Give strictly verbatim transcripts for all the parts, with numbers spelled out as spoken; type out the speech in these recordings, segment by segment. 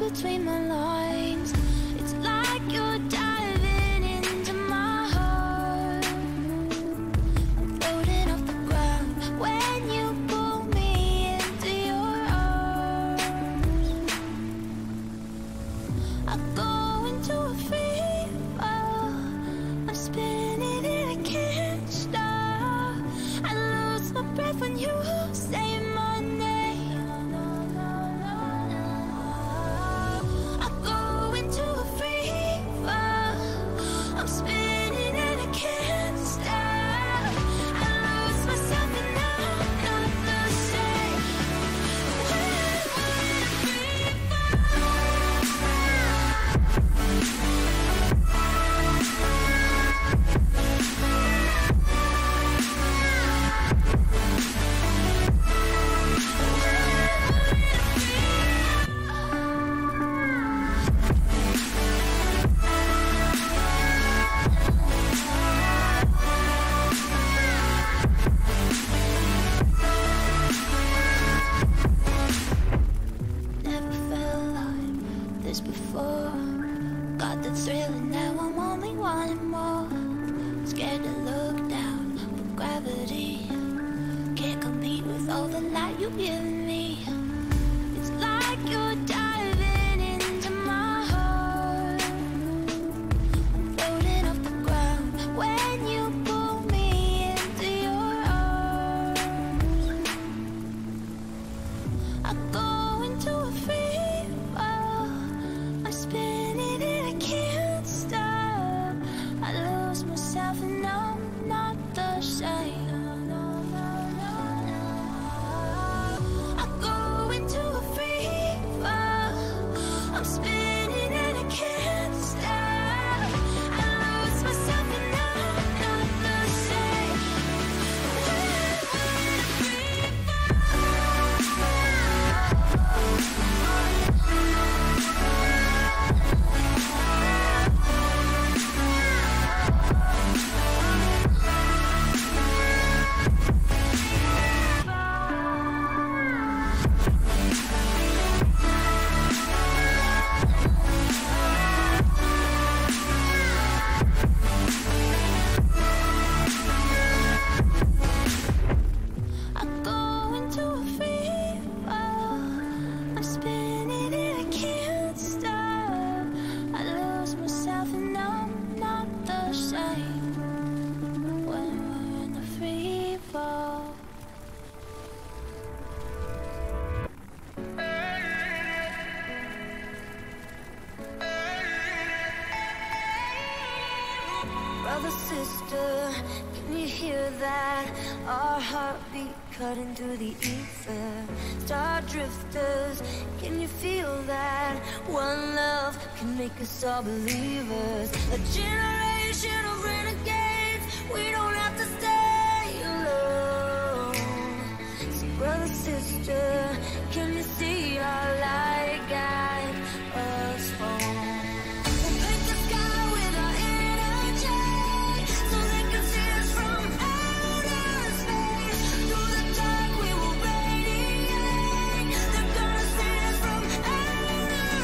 between my lines. It's like you're diving into my heart. I'm floating off the ground when you pull me into your arms. I go into a fever. I'm spinning and I can't stop. I lose my breath when you say my name. I go into a fever. I'm spinning and I can't stop. I lose myself and I'm not the same. When never felt like this before. Got the thrill and now I'm only wanting more. Scared to look down, but gravity can't compete with all the light you've given me. It's like you're diving into my heart. I'm floating off the ground when you pull me into your arms. I go into a fever. I'm spinning and I can't stop. I lose myself and I'm not the same. I go into a fever. I'm spinning and I can't stop. I lose myself and I'm not the same. I go into a fever. I'm spinning and I can't stop. I lose myself and I'm not the same. When we're in the free fall. Brother, sister, can you hear that? Our heartbeat cutting through the ether. Star drifters, can you feel that? One love can make us all believers. A generation of renegades, we don't have to stay alone. So brother, sister, can you see our light guide us home? We'll paint the sky with our energy, so they can see us from outer space. Through the dark we will radiate. They're gonna see us from outer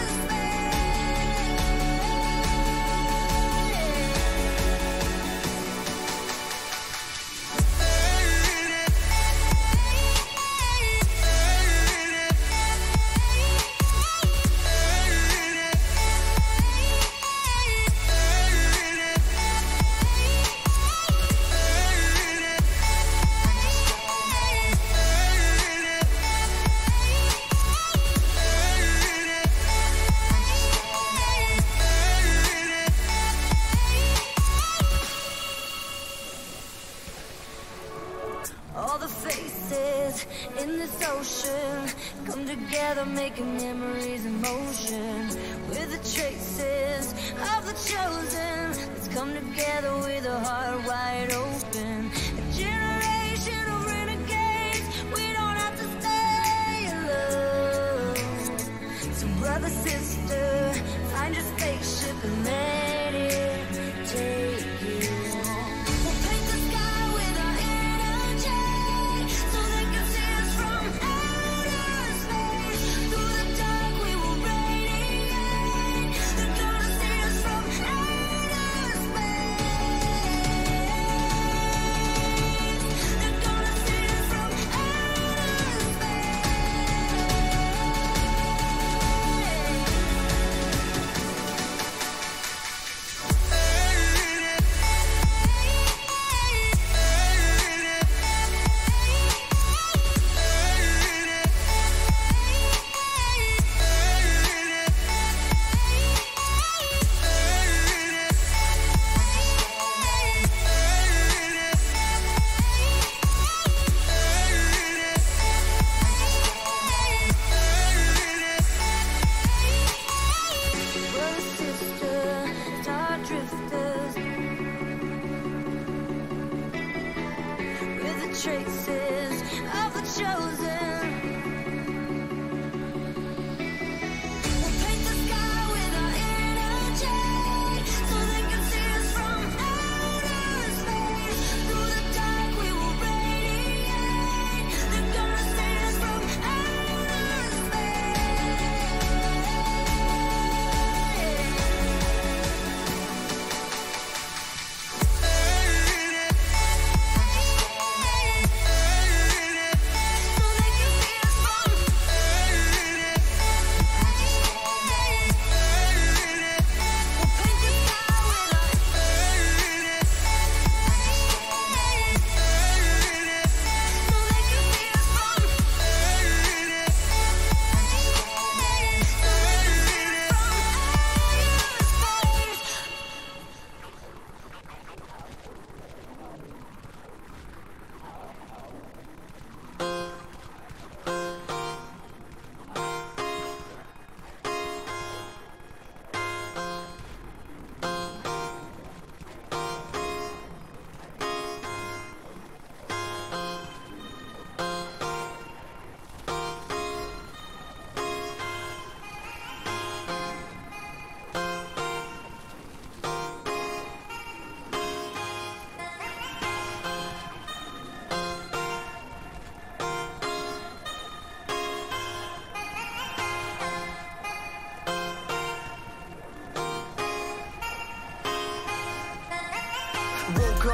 All the faces in this ocean come together, making memories in motion. We're the traces of the chosen. Let's come together with a heart wide open. A generation of renegades, we don't have to stay alone. So brother, sister, find your spaceship and let it take you home. We'll paint the sky with our energy, so they can see us from outer space. Through the dark we will radiate.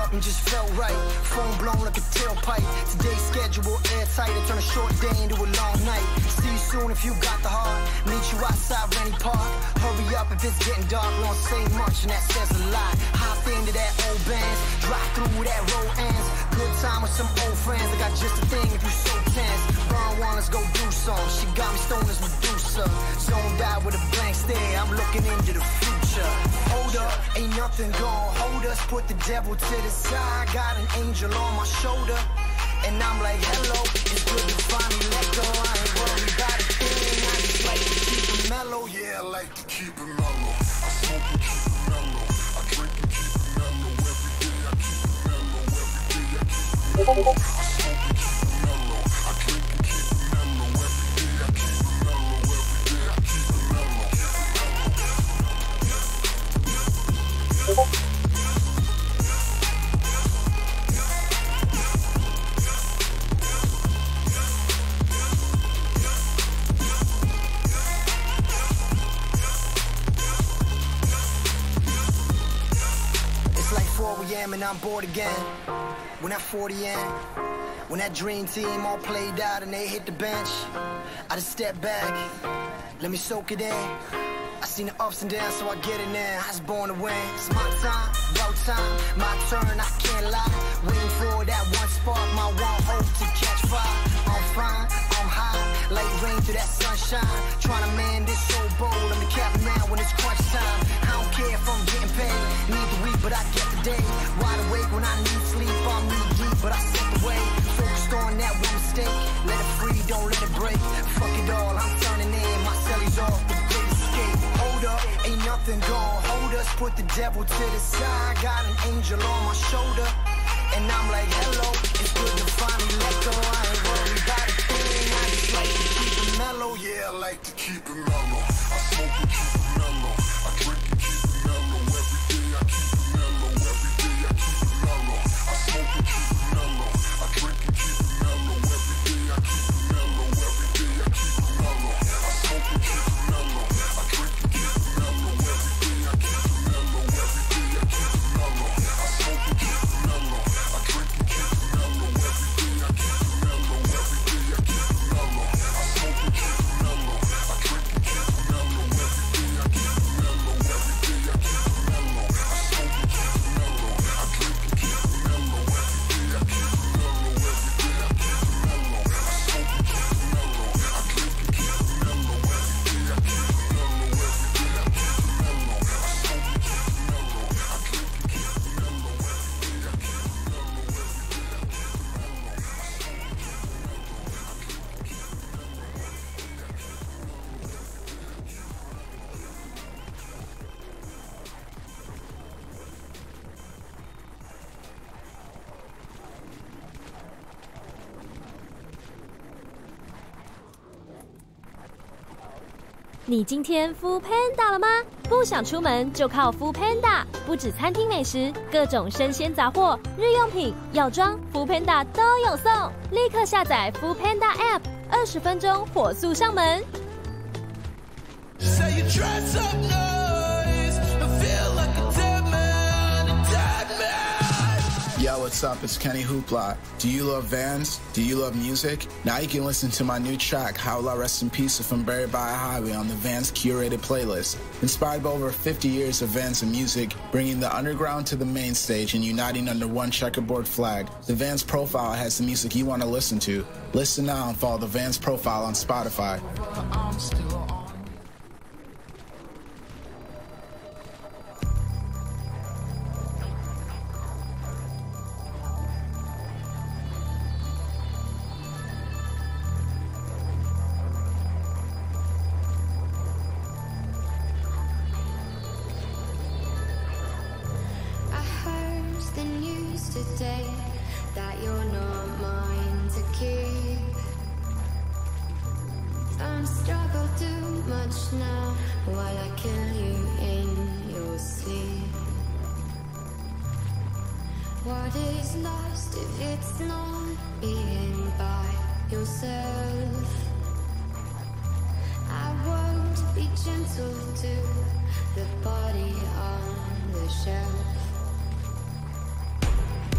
and just felt right. Phone blown like a tailpipe. Today's schedule airtight. I turn a short day into a long night. See you soon if you got the heart. Meet you outside Rennie Park. Hurry up if it's getting dark. We don't say much and that says a lot. Hop into that old bands. Drive through that road ends. Good time with some old friends. I got just a thing if you so tense. Burn one, let's go do some. She got me stoned as Medusa. Zoned out with a blank stare. I'm looking into the future. Hold up, ain't nothing gonna hold us. Put the devil to the side. Got an angel on my shoulder. And I'm like, hello, it's good to finally let go. I ain't worried about a thing. I just like to keep it mellow. Yeah, I like to keep it mellow. I smoke and keep it mellow. I drink and keep it mellow. Every day I keep it mellow. Every day I keep it mellow. I smoke and keep it mellow. I drink and keep it mellow. Every day I keep it mellow. Every day I keep it mellow. And I'm bored again. When that forty in, when that dream team all played out and they hit the bench, I just step back, let me soak it in. I seen the ups and downs, so I get it now. I was born to win. It's my time, about time, my turn, I can't lie. Waiting for that one spark, my one hope to catch fire. I'm fine, I'm high, like rain to that sunshine. Trying to man this so bold, I'm the captain now when it's crunch time. I don't care if I'm getting paid, need the week, but I get the day. Wide awake when I need sleep, I'm knee deep, but I slip away. Focused on that one mistake, let it free, don't let it break. Fuck it all, I'm turning in, my cellies off, the great escape. Hold up, ain't nothing gonna hold us. Put the devil to the side. Got an angel on my shoulder. And I'm like, hello, it's good to finally let go. I ain't worried about a thing. I just like to keep it mellow. Yeah, I like to keep it mellow. I smoke and keep it mellow. I drink and keep it mellow. Every day I keep it mellow. Every day I keep it mellow. I smoke and keep it mellow. I drink and keep it mellow. Every day I keep it mellow. Every day I keep it mellow. I smoke and keep it mellow. I drink and keep it mellow. Every day I keep it mellow. Every day I keep it mellow. I smoke and keep it mellow. I drink and keep it mellow. Every day I keep it mellow. Every day I keep it mellow. I smoke and keep it mellow. I drink and keep it mellow. Every day I keep it mellow. Every day I keep it mellow. I smoke and keep it mellow. I drink and keep it mellow. Every day I keep it mellow. Every day I keep it mellow. I smoke and keep it mellow. I drink and keep it mellow. Every day I keep it mellow. Every day I keep it mellow. I smoke and keep it mellow. I drink and keep it mellow. Every day I keep it mellow. Every day I keep it mellow. I smoke and keep it mellow. I drink and keep it mellow. Every day I keep it mellow. I keep it mellow. 你今天 Food Panda 了吗？不想出门就靠 Food Panda， 不止餐厅美食，各种生鲜杂货、日用品、药妆 ，Food Panda 都有送。立刻下载 Food Panda App， 二十分钟火速上门。 Say you dress up nice, I feel like a dead man, a dead man. Yo, what's up? It's Kenny Hoopla. Do you love Vans? Do you love music? Now you can listen to my new track, How Will I Rest in Peace from Buried by a Highway on the Vans curated playlist. Inspired by over fifty years of Vans and music, bringing the underground to the main stage and uniting under one checkerboard flag, the Vans profile has the music you want to listen to. Listen now and follow the Vans profile on Spotify. I'm still on. Today that you're not mine to keep. Don't struggle too much now while I kill you in your sleep. What is lost if it's not being by yourself? I won't be gentle to the body on the shelf.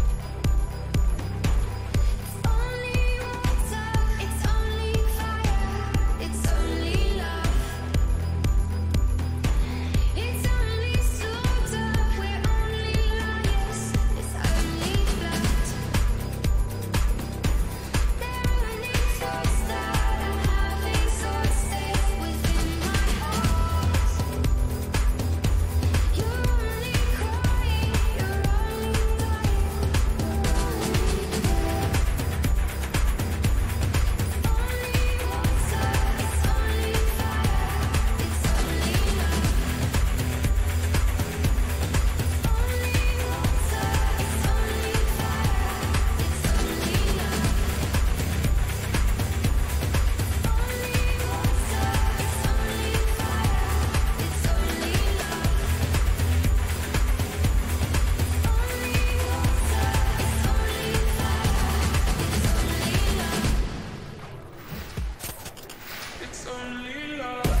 It's only love.